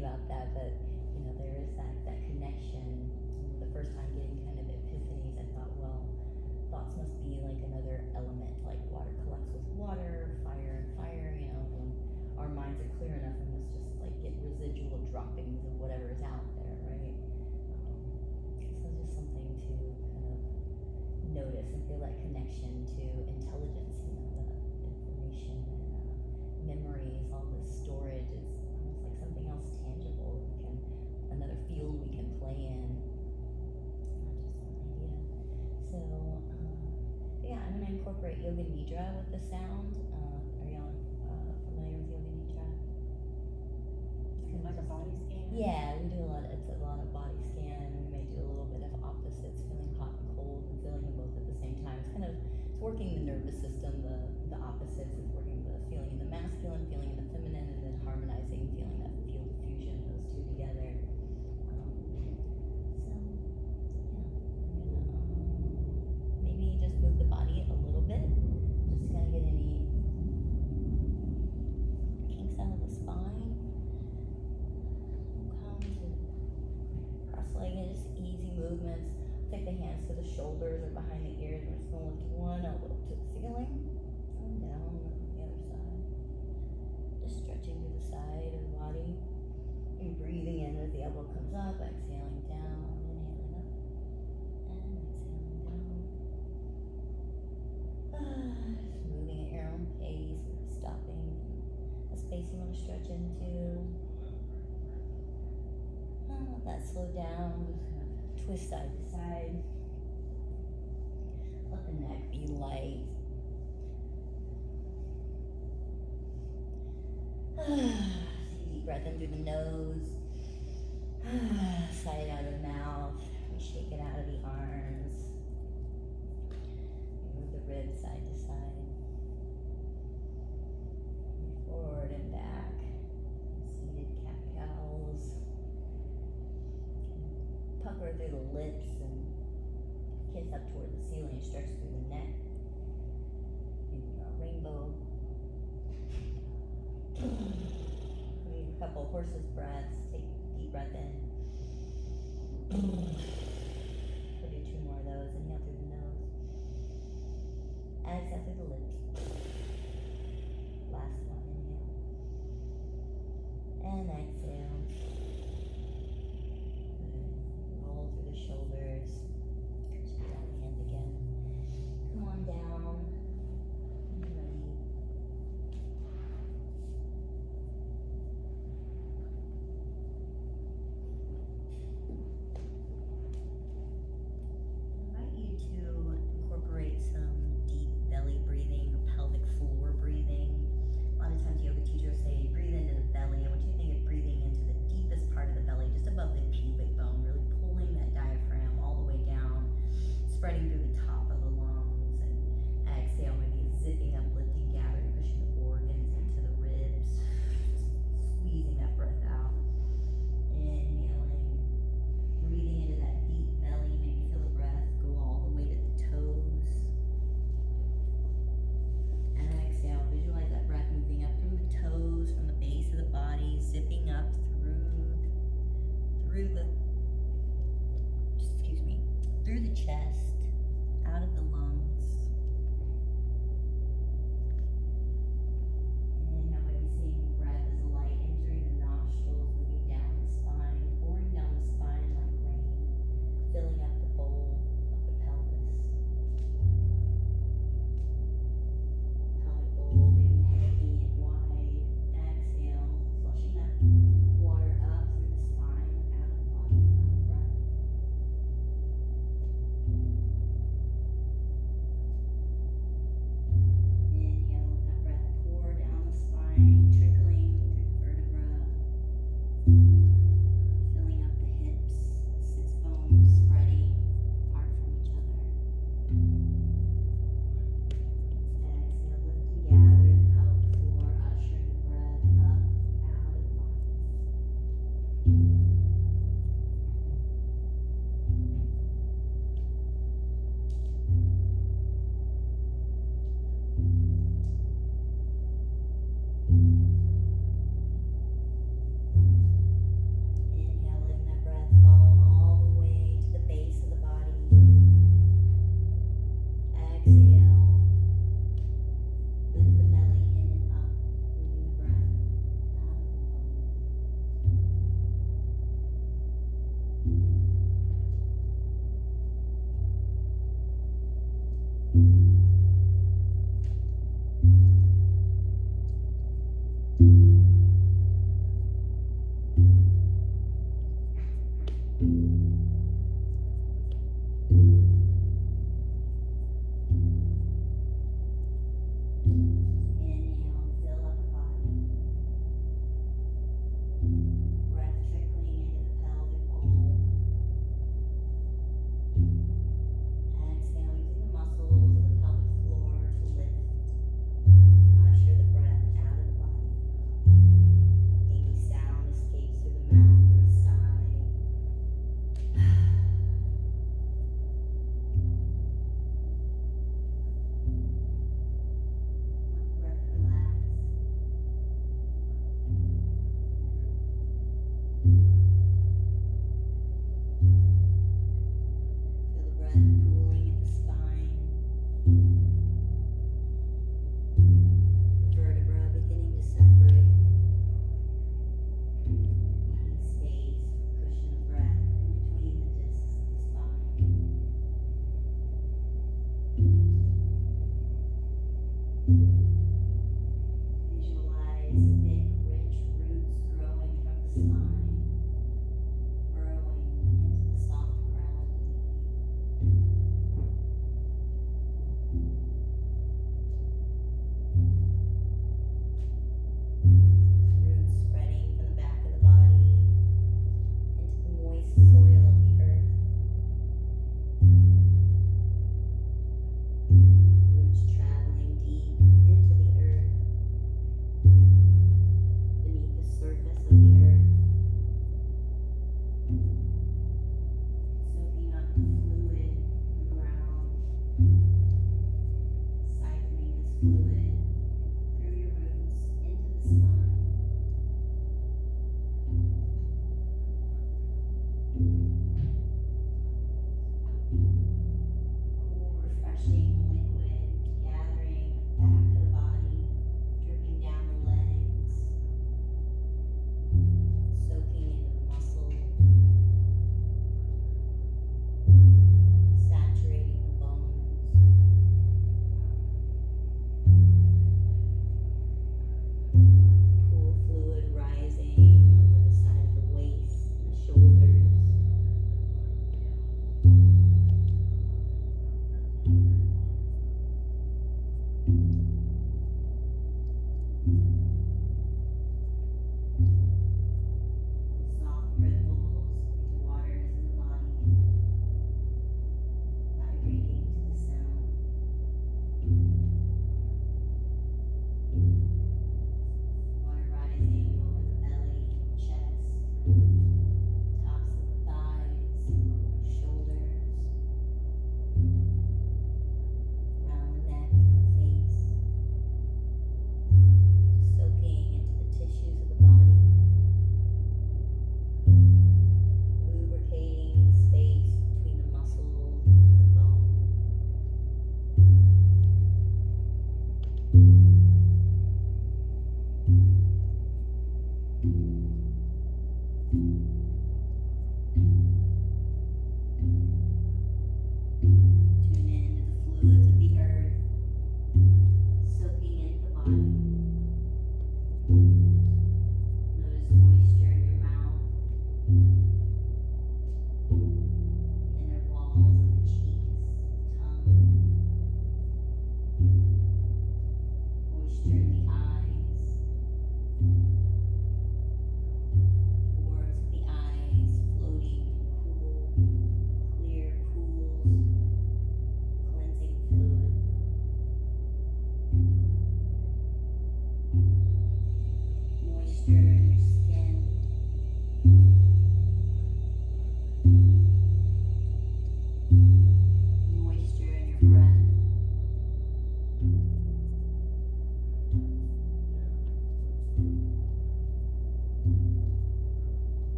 about that, but you know, there is that connection. The first time getting kind of epiphanies, I thought, well, thoughts must be like another element, like water collects with water, fire and fire. You know, when our minds are clear enough, we must just like get residual droppings of whatever is out there, right? So just something to kind of notice and feel that connection to intelligence. You know, the information and memories, all this storage is almost like something else tangible. Another field we can play in. Just one idea. So, yeah, I'm going to incorporate Yoga Nidra with the sound. Are y'all familiar with Yoga Nidra? Like a body scan? Yeah, we do it's a lot of body scan. We may do a little bit of opposites, feeling hot and cold and feeling them both at the same time. It's working the nervous system, the opposites. It's working the feeling in the masculine, feeling in the feminine, and then harmonizing, feeling that field of fusion, those two together. Maybe just move the body a little bit. Just gonna get any kinks out of the spine. Come to cross-legged, just easy movements. Take the hands to the shoulders or behind the ears. We're just gonna lift one elbow to the ceiling and down on the other side. Just stretching to the side of the body. And breathing in as the elbow comes up, exhaling down, inhaling up, and exhaling down. Just moving at your own pace, stopping a space you want to stretch into. Let that slow down, just kind of twist side to side. Let the neck be light. Deep breath in through the nose. Sigh it out of the mouth. We shake it out of the arms. Move the ribs side to side. Move forward and back. Seated cat-cows. Pucker through the lips and kiss up toward the ceiling. Stretch through the neck. Maybe a rainbow. Maybe a couple horses' breaths. Take a deep breath in. We'll do two more of those. Inhale through the nose. Exhale through the lips. Last one, inhale. And exhale. Good. Roll through the shoulders. Just down the hands again. Come on down. Ready. Incorporate some deep belly breathing or pelvic floor breathing. A lot of times yoga teachers say breathe into the belly. I want you to think of breathing into the deepest part of the belly, just above the pubic bone, really pulling that diaphragm all the way down, spreading through the top of the lungs, and exhale, maybe zipping up, lifting, gathering, pushing the organs into the ribs, squeezing that breath out. Inhaling, breathing into that deep belly, maybe feel the breath go all the way to the toes. And exhale, visualize that breath moving up from the toes, from the base of the body, zipping up through the chest,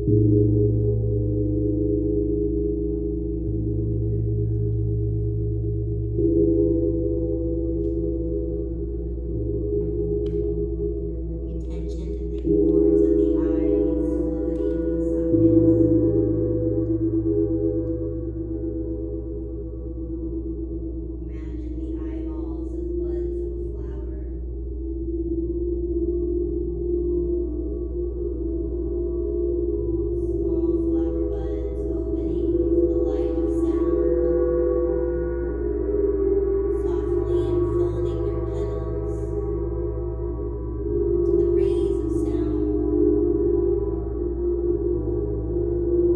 Attention to the corners of the eyes floating in sockets. Imagine the eyeballs as buds of a flower. Small flower buds opening into the light of sound, softly unfolding their petals to the rays of sound.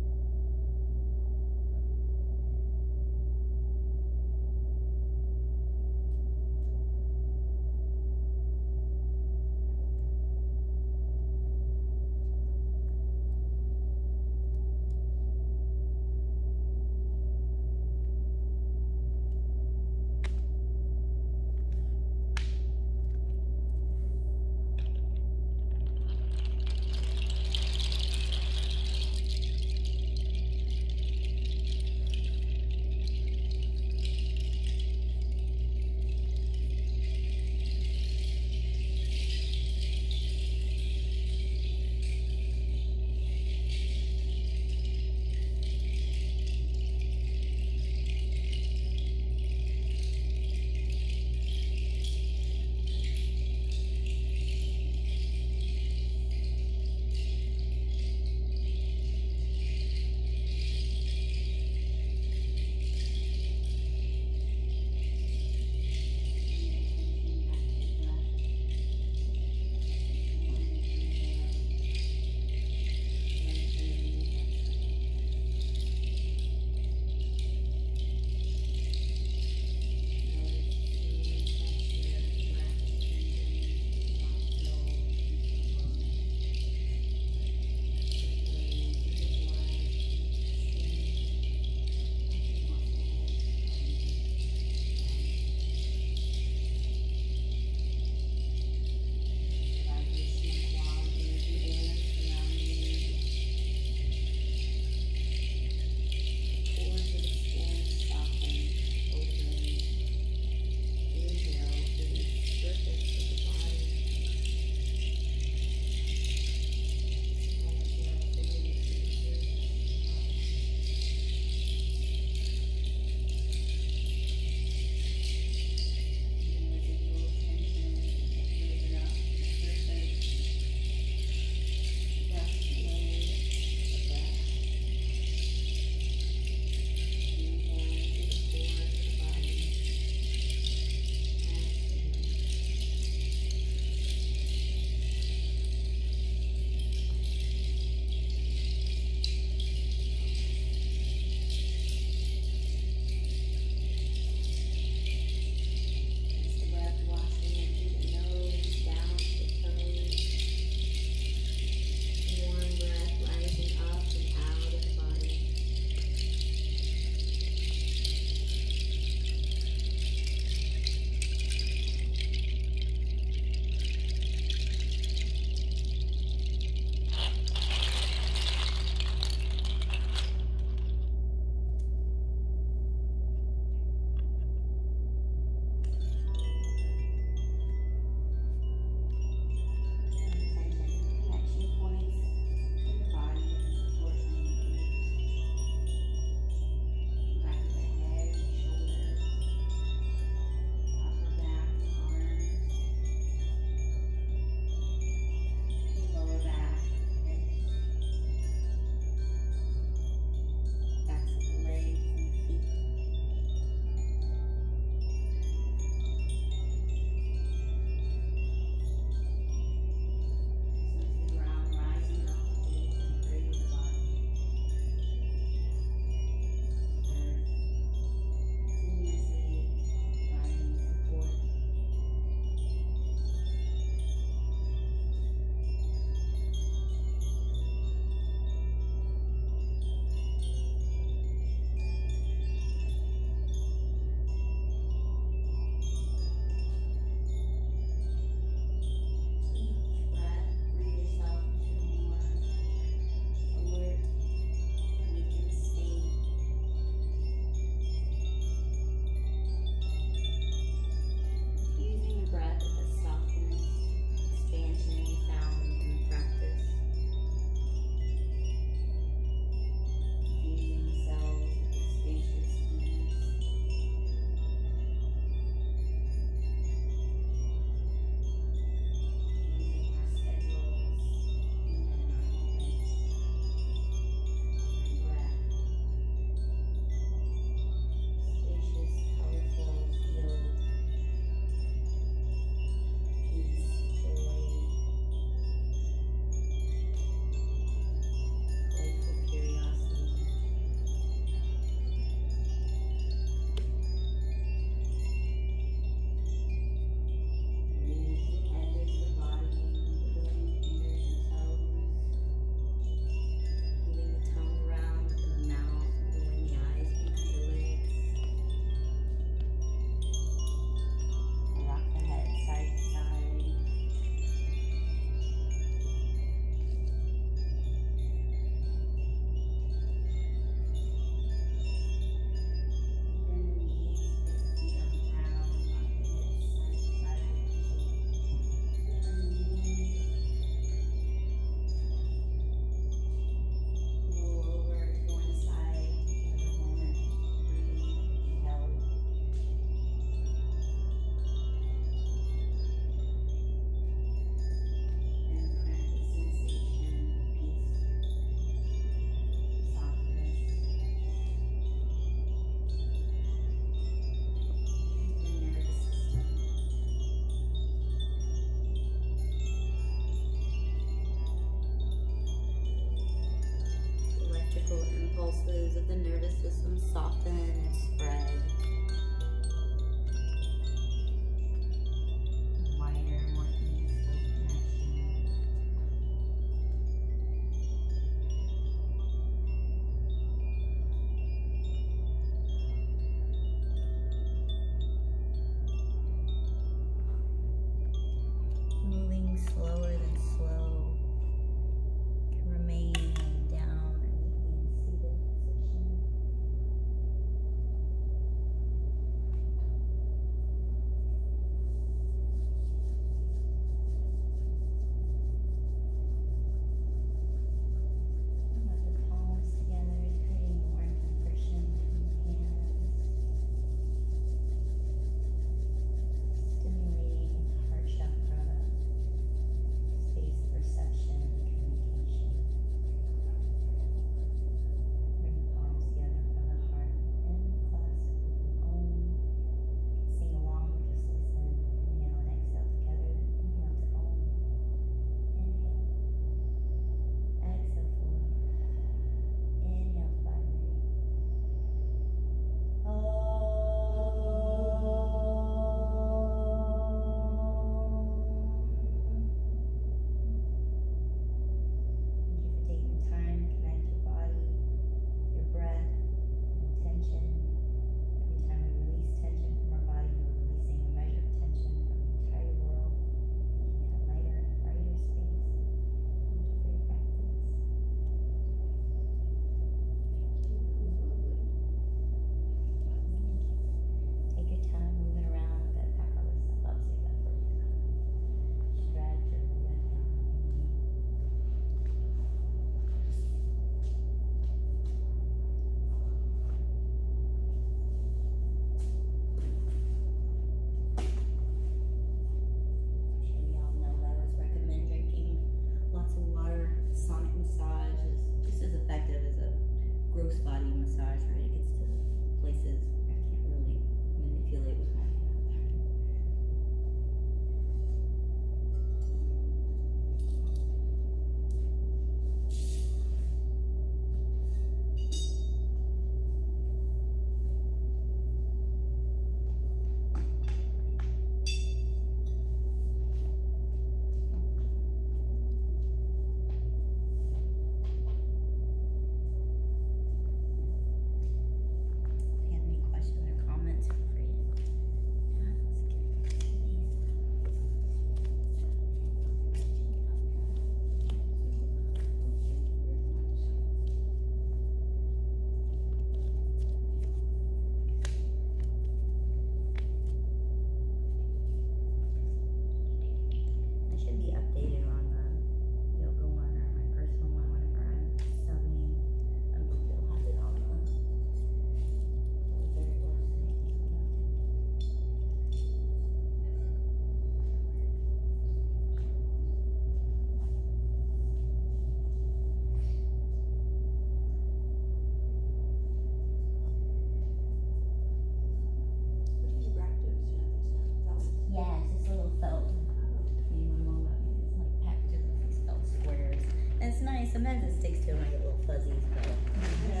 sometimes it sticks to them. I get little fuzzies, but Yeah.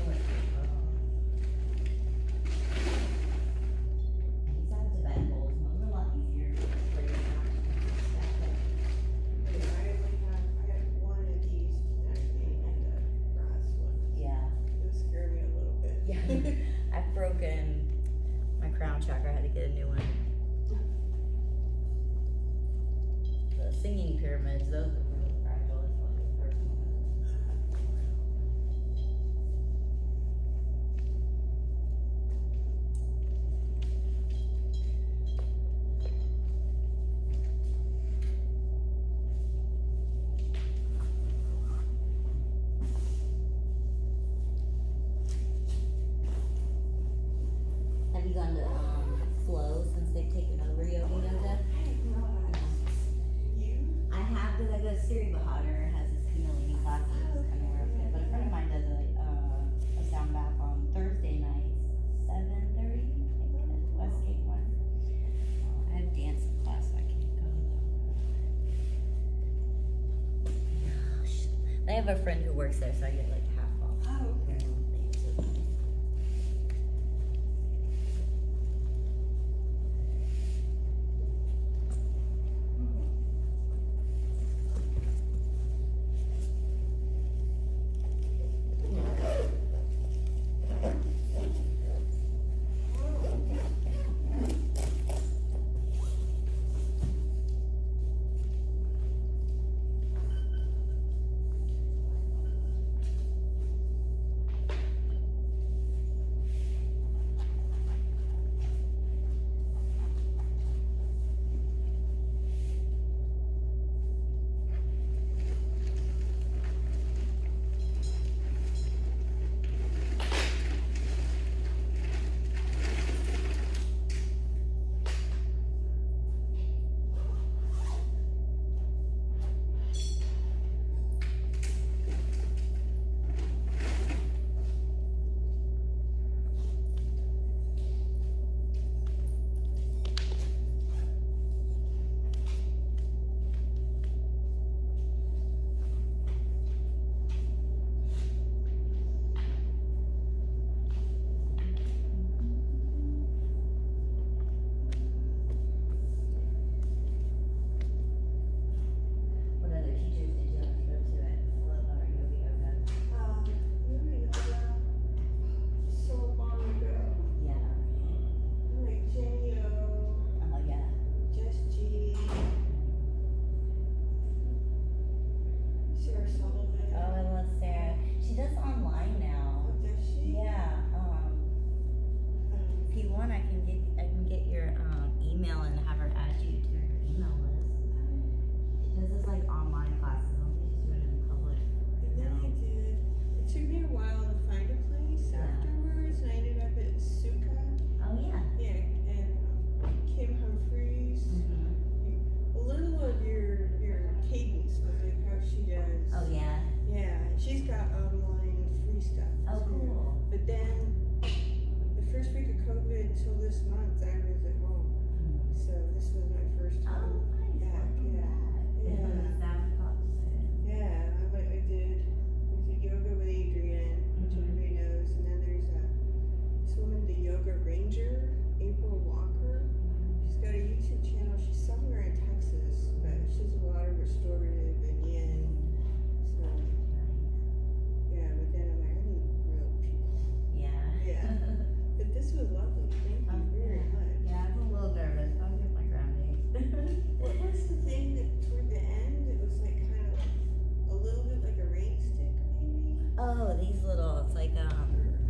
these are the bed bowls. Those are a lot easier to spray around and stack up. I got one of these actually and a brass one. Yeah. It scared me a little bit. Yeah. I've broken my crown chakra. I had to get a new one. The singing pyramids, those are really fragile. It's like the first one. Have you gone to Flow since they've taken over yoga yoga? I have, because I go to Siri Bahadur has his Kundalini classes, kind of where I fit. But a friend of mine does a sound bath on Thursday nights, 7:30, I think it is, Westgate one. I have dance class, so I can't go though. I have a friend who works there, so I get like half off. Oh, okay. What other teachers did you have to go to at Flow or yoga yoga? So long ago. Yeah. Like Jenny O, Oh yeah. Jess G, Sarah Sullivan. Oh, I love Sarah. She does online now. Oh, does she? Yeah. If you want, I can get your email and have her add you to her email list. She does this like online classes. I don't think she's doing it in public. And then I did. It took me a while to find a place Yeah. afterwards, and I ended up at Suka. Oh yeah. Yeah, and Kim Humphreys. Mm-hmm. A little of your cadence, but like how she does. Oh yeah. Yeah, she's got online free stuff. Oh too. cool. But then the first week of COVID till this month, I was at home. So this was my first Oh, time. nice. Yeah, Welcome yeah, back. yeah. The sound pops in. Yeah, I did yoga with Adrienne, which Mhm. everybody knows, and then there's this woman, the Yoga Ranger, April Walker. She's got a YouTube channel. She's somewhere in Texas, but she does a lot of restorative and yin. So yeah, but then I'm like, I need real people. Yeah. Yeah. But this was lovely. Thank you very much. Yeah, I'm a little nervous. I'll get my ground days. What was the thing that toward the end? It was like kind of like a little bit like a rain stick, maybe. Oh, these little, it's like